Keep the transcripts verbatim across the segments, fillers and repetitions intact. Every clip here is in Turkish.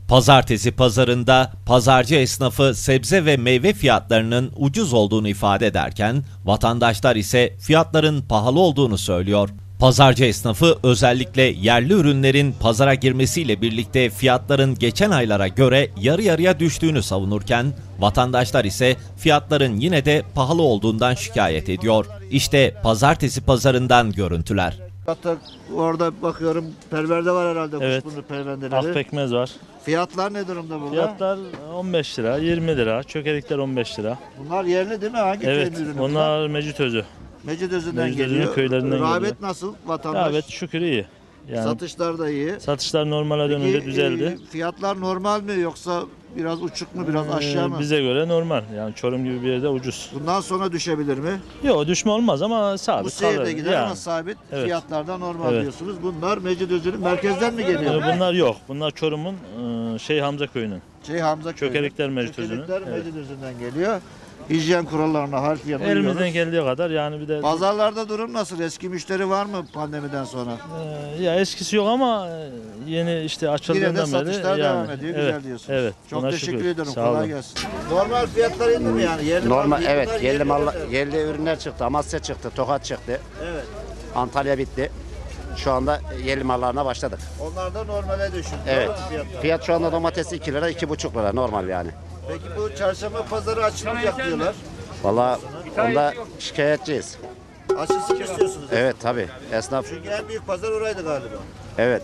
Pazartesi pazarında pazarcı esnafı sebze ve meyve fiyatlarının ucuz olduğunu ifade ederken vatandaşlar ise fiyatların pahalı olduğunu söylüyor. Pazarcı esnafı özellikle yerli ürünlerin pazara girmesiyle birlikte fiyatların geçen aylara göre yarı yarıya düştüğünü savunurken vatandaşlar ise fiyatların yine de pahalı olduğundan şikayet ediyor. İşte pazartesi pazarından görüntüler. Hatta orada bakıyorum perverde var herhalde, evet. Kuşburnu pervendeleri. Ak pekmez var. Fiyatlar ne durumda burada? Fiyatlar on beş lira, yirmi lira, çökelikler on beş lira. Bunlar yerli değil mi? Hangi evet, köyün ürünü? onlar Mecitözü. Mecitözü'nden Mecitözü'nün geliyor. köylerinden Rağbet geliyor. nasıl vatandaş? Rağbet şükür iyi. Yani Satışlar da iyi. Satışlar normale dönünce düzeldi. E, fiyatlar normal mi yoksa biraz uçuk mu, biraz aşağı mı? Ee, bize göre normal. Yani Çorum gibi bir yerde ucuz. Bundan sonra düşebilir mi? Yok, düşme olmaz ama sabit. Bu seyirde kalır. gider yani. ama sabit. Evet. Fiyatlarda normal Evet. diyorsunuz. Bunlar Mecitözü'nün merkezden mi geliyor? Ee, Bunlar yok. Bunlar Çorum'un e, şey Hamza köyünün. Şey Hamza köyü. Çökelikler Mecitözü'nün. Çökelikler Evet. Mecitözü'nden geliyor. Hijyen kurallarına harfiyen uyuyoruz. Elimizden geldiği kadar yani bir de... Pazarlarda durum nasıl? Eski müşteri var mı pandemiden sonra? Ee, ya eskisi yok ama yeni işte Yine de açıldığından beri satışlar yani, devam ediyor. evet, Güzel diyorsunuz. Evet. Çok buna teşekkür şükür. ederim. Sağ Kolay olun. gelsin. Normal fiyatlar indi mi yani? Yerli Normal, mal, evet, bunlar yerli mal, ürünler. yerli ürünler çıktı. Amasya çıktı, Tokat çıktı. Evet. Antalya bitti. Şu anda yerli mallarına başladık. Onlar da normale düşürdü. Evet. Doğru mu fiyatlar? Fiyat şu anda domates iki lira, iki buçuk lira normal yani. Peki bu çarşamba pazarı açılmayacak diyorlar. Vallahi onda şikayetçiyiz. Açılsın istiyorsunuz. Evet tabii. Esnaf, Çünkü en büyük pazar oraydı galiba. evet.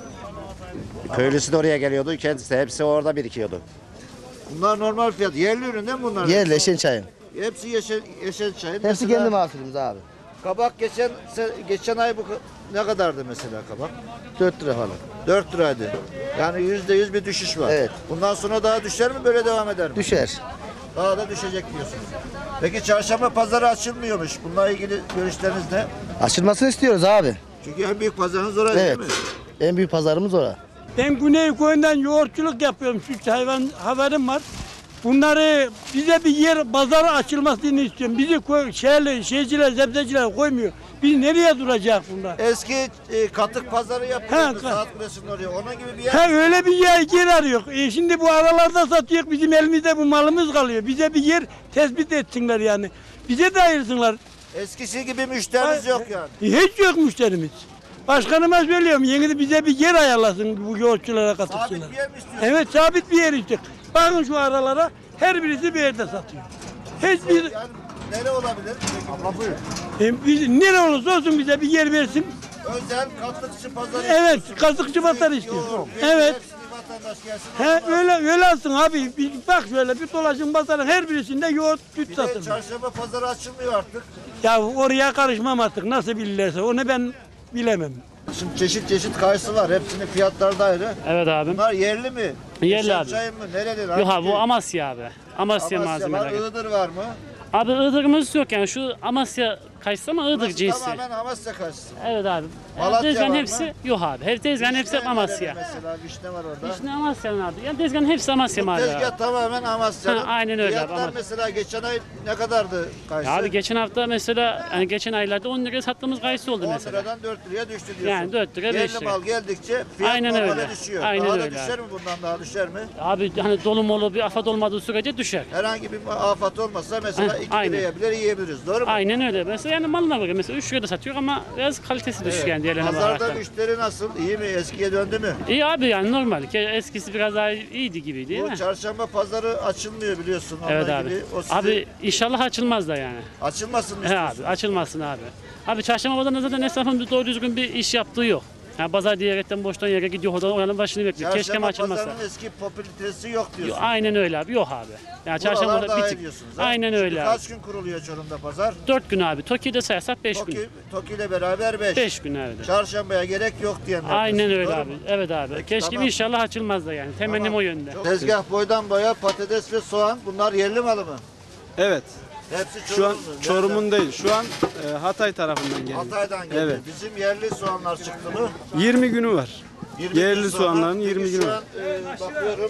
Köylüsü de oraya geliyordu, kendisi hepsi orada birikiyordu. Bunlar normal fiyat. Yerli ürün değil mi bunlar? Yerli Eşençay'ın. Hepsi yeşil, yeşil çayın. Hepsi Mesela kendi mahsulümüz abi. Kabak geçen se- geçen ay bu ka- ne kadardı mesela kabak? dört lira falan. dört liraydı. Yani yüzde yüz bir düşüş var. Evet. Bundan sonra daha düşer mi, böyle devam eder mi? Düşer. Daha da düşecek diyorsunuz. Peki çarşamba pazarı açılmıyormuş. Bununla ilgili görüşleriniz ne? Açılmasını istiyoruz abi. Çünkü en büyük pazarınız orası Evet. değil mi? En büyük pazarımız orası. Ben Güney Köyü'nden yoğurtçuluk yapıyorum. Süt hayvan haberim var. Bunları bize bir yer pazarı açılmasını istiyorum. Bizi koy, şehirli, şeyciler, sebzeciler koymuyor. Biz nereye duracak bunlar? Eski e, katık pazarı yapılıyordu Ha, saat kulesinin oraya. Onun gibi bir yer. Ha öyle bir yer, yer arıyor. E şimdi bu aralarda satıyor, bizim elimizde bu malımız kalıyor. Bize bir yer tespit etsinler yani. Bize de ayırsınlar. Eskisi gibi müşteriniz yok yani. Hiç yok müşterimiz. Başkanıma söylüyorum, yeni de bize bir yer ayarlasın bu yoğurtçulara katırsınlar. Sabit bir yer mi istiyorsunuz? Evet, sabit bir yer istiyor. Bakın şu aralara, her birisi bir yerde satıyor. Hiçbir, Yani nere olabilir? Abla buyur. e, biz, nere olursa olsun bize bir yer versin. Özel katıkçı pazarı Evet, istiyorsunuz. katıkçı pazarı Yoğurt, istiyor. yoğurt, Evet. hepsini vatandaş gelsin. He öyle öyle alsın abi. Bir, bak şöyle bir dolaşın pazarın her birisinde yoğurt, süt Bir de satın. çarşamba pazarı açılmıyor artık. Ya oraya karışmam artık, nasıl bilirlerse onu ben bilemem. Şimdi çeşit çeşit kayısı var. Hepsinin fiyatları da ayrı. Evet abim. Bunlar yerli mi? Yerli abi. Çayın mı? Nereli? Yok abi bu Amasya abi. Amasya, Amasya var, malzemeleri. Iğdır var mı? Abi Iğdır'ımız yok yani şu Amasya kayısı ama Iğdır Burası cinsi. tamamen Amasya kayısı. Evet abi. Malatya Tezgahın var mı? hepsi yok abi. Hep tezgahın hepsi Vişne Amasya. nereli Mesela vişne var orada. İşte Amasya'nın abi. Yani tezgahın hepsi Amasya Bu malı abi. tezgah tamamen Amasya'nın. Ha, aynen öyle abi, Fiyatlar Amasya. mesela geçen ay ne kadardı kayısı? Abi geçen hafta mesela yani geçen aylarda on liraya sattığımız kayısı oldu on mesela. liradan dört liraya düştü diyorsun. Yani dört lira, beş Yerli lira. mal geldikçe fiyat Aynen normale öyle. düşüyor. Aynen daha da öyle düşer abi. mi bundan, daha düşer mi? Abi hani dolu molu bir afat olmadığı sürece düşer. Herhangi bir afet olmasa mesela Ha, iki aynen. liraya bile yiyebiliriz. Doğru mu? Aynen öyle. Mesela yani malına göre mesela üç lirada satıyor ama biraz kalitesi düşük yani diğerlerine Pazarda bakarak. müşteri nasıl? İyi mi? Eskiye döndü mü? İyi abi yani normal. Ke- Eskisi biraz daha iyiydi gibi değil Bu mi? çarşamba pazarı açılmıyor biliyorsun. Onunla Evet abi. ilgili o sizi- Abi inşallah açılmaz da yani. açılmasın mı He istiyorsun? abi açılmasın abi. Abi çarşamba pazarında zaten esnafın bir doğru düzgün bir iş yaptığı yok. Yani pazar diyerekten boştan yere gidiyor oradan oranın başını bekliyor. Keşke mi Çarşamba açılmasa. pazarının eski popülaritesi yok Yo, diyorsun. aynen öyle abi. Yok abi. Yani çarşamba Buralar daha bir iyi tık. diyorsunuz. ha? Aynen Şimdi öyle abi. Kaç gün kuruluyor Çorum'da pazar? Dört gün abi. Toki'de sayarsak beş gün. Toki, Toki ile beraber beş. Beş gün evet. Çarşambaya gerek yok diyenler. Aynen diyorsun, öyle doğru abi. mu? Evet abi. Peki, Keşke tamam. inşallah açılmaz da yani. Temennim Tamam. o yönde. Tezgah boydan boya patates ve soğan, bunlar yerli malı mı? Evet. Hepsi Şu an Çorum'un. Çorum'un değil. Şu an e, Hatay tarafından geliyor. Hatay'dan geliyor. Evet. Bizim yerli soğanlar çıktı mı? yirmi günü var. yirmi Yerli kilo soğanların Peki yirmi şu günü an, var. e, bakıyorum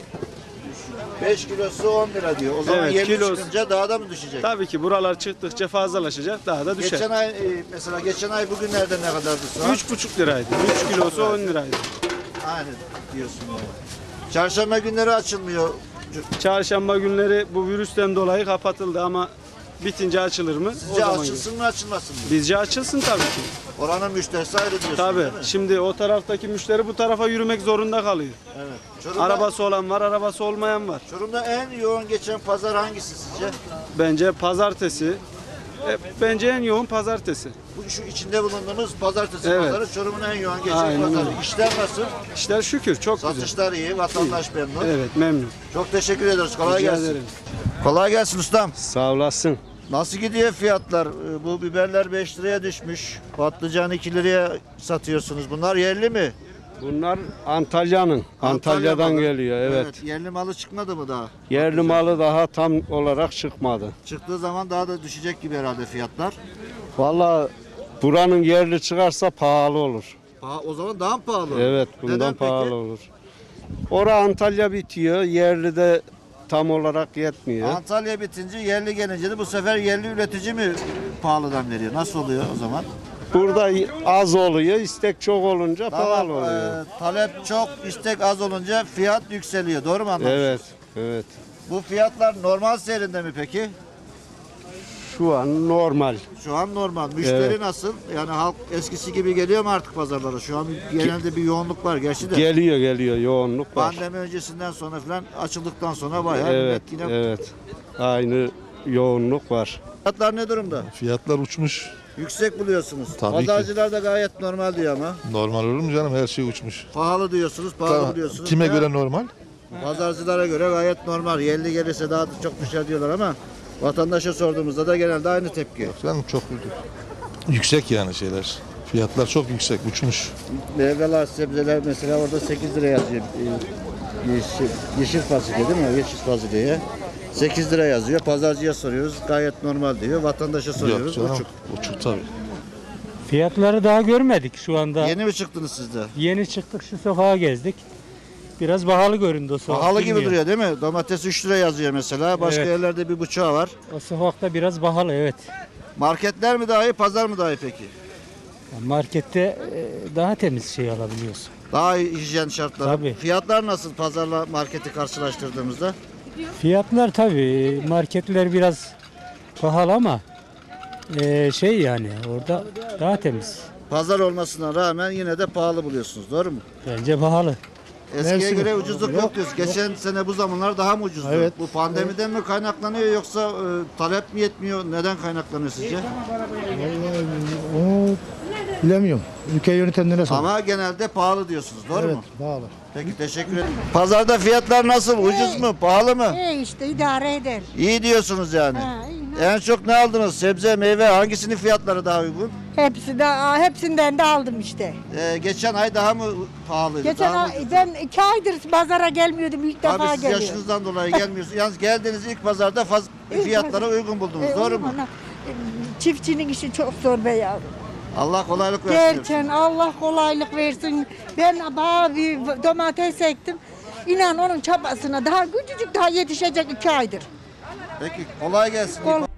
beş kilosu on lira diyor. O zaman Evet, yerli kilosu- çıkınca daha da mı düşecek? Tabii ki buralar çıktıkça fazlalaşacak, daha da düşer. Geçen ay e, mesela geçen ay bugünlerde ne kadardı soğan? Üç buçuk liraydı. Üç kilosu on liraydı. Aynen diyorsun yani. Çarşamba günleri açılmıyor. Çarşamba günleri bu virüsten dolayı kapatıldı ama bitince açılır mı? Sizce zaman açılsın mı açılmasın mı? Bizce açılsın tabii ki. Oranın müşterisi ayrı diyorsunuz Tabii. değil mi? Şimdi o taraftaki müşteri bu tarafa yürümek zorunda kalıyor. Evet. Çorum'da, Arabası olan var, arabası olmayan var. Çorum'da en yoğun geçen pazar hangisi sizce? Bence pazartesi. E, bence en yoğun pazartesi. Bu şu içinde bulunduğumuz pazartesi Evet. pazarı Çorum'un en yoğun geçen Aynen pazarı. öyle. İşler nasıl? İşler şükür çok güzel. Satışlar iyi, vatandaş memnun. Evet, memnun. Çok teşekkür ediyoruz. Kolay Rica gelsin. ederim. Kolay gelsin ustam. Sağ olasın. Nasıl gidiyor fiyatlar? Ee, Bu biberler beş liraya düşmüş. Patlıcan iki liraya satıyorsunuz. Bunlar yerli mi? Bunlar Antalya'nın. Antalya'dan malı. geliyor evet. Yerli malı çıkmadı mı daha? Yerli malı daha tam olarak çıkmadı. Çıktığı zaman daha da düşecek gibi herhalde fiyatlar. Vallahi buranın yerli çıkarsa pahalı olur. Paha- o zaman daha mı pahalı? Evet bundan Neden peki? pahalı olur. Ora Antalya bitiyor. Yerli de tam olarak yetmiyor. Antalya bitince yerli gelince de bu sefer yerli üretici mi pahalıdan veriyor? Nasıl oluyor o zaman? Burada az oluyor. İstek çok olunca Tamam, pahalı oluyor. e, talep çok, istek az olunca fiyat yükseliyor. Doğru mu anlamışım? Evet. Evet. Bu fiyatlar normal seyrinde mi peki? Şu an normal. Şu an normal. Müşteri Evet. nasıl? Yani halk eskisi gibi geliyor mu artık pazarlara? Şu an genelde bir yoğunluk var gerçi de. Geliyor geliyor yoğunluk var. Pandemi öncesinden sonra falan açıldıktan sonra bayağı Evet, millet yine... evet. Aynı yoğunluk var. Fiyatlar ne durumda? Fiyatlar uçmuş. Yüksek buluyorsunuz. Tabii ki. Pazarcılar da gayet normal diyor ama. Normal olur mu canım? Her şey uçmuş. Pahalı diyorsunuz, pahalı Tamam. buluyorsunuz. Kime Ya, göre normal? Pazarcılara göre gayet normal. Yerli gelirse daha da çok düşer diyorlar ama vatandaşa sorduğumuzda da genelde aynı tepki. Canım çok yüksek yani şeyler. Fiyatlar çok yüksek, uçmuş. Meyveler, sebzeler mesela orada sekiz lira yazıyor. Ee, Yeşil, yeşil fasulye değil mi? Yeşil fasulyeye. sekiz lira yazıyor. Pazarcıya soruyoruz. Gayet normal diyor. Vatandaşa soruyoruz. Yok canım, Uçuk. uçuk tabii. Fiyatları daha görmedik şu anda. Yeni mi çıktınız siz de? Yeni çıktık şu sokağa gezdik. Biraz pahalı göründü o sokak. Pahalı gibi bilmiyorum. duruyor değil mi? Domates üç lira yazıyor mesela. Başka Evet. yerlerde bir buçuğa var. O sokakta biraz pahalı evet. Marketler mi daha iyi, pazar mı daha iyi peki? Markette e, daha temiz şey alabiliyorsun. Daha iyi hijyen şartları. Tabii. Fiyatlar nasıl pazarla marketi karşılaştırdığımızda? Fiyatlar tabii marketler biraz pahalı ama e, şey yani orada daha temiz. Pazar olmasına rağmen yine de pahalı buluyorsunuz. Doğru mu? Bence pahalı. Eskiye Mersin. göre ucuzluk yok diyoruz. Geçen sene bu zamanlar daha mı ucuzdu? Evet. Bu pandemiden mi kaynaklanıyor yoksa e, talep mi yetmiyor? Neden kaynaklanıyor sizce? Onu bilemiyorum. Ülke yönetenlere sor. Ama genelde pahalı diyorsunuz. Doğru Evet, mu? pahalı. Peki teşekkür ederim. Pazarda fiyatlar nasıl? Ucuz mu? Pahalı mı? E işte idare eder. İyi diyorsunuz yani. Ha, iyi. En çok ne aldınız? Sebze, meyve hangisinin fiyatları daha uygun? Hepsi de aa, hepsinden de aldım işte. Ee, geçen ay daha mı pahalıydı? Geçen daha mı ay, ucuzdu? ben iki aydır pazara gelmiyordum. İlk Abi defa siz geliyorum. yaşınızdan dolayı gelmiyorsunuz. Yalnız geldiğiniz ilk pazarda faz İlk fiyatlara pazar- uygun buldunuz. E, Doğru mu? ona- e, Çiftçinin işi çok zor be yavrum. Allah kolaylık versin. Gerçekten Allah kolaylık versin. Ben bana bir domates ektim. İnan onun çabasına daha küçücük daha yetişecek iki aydır. Peki kolay gelsin. Kol-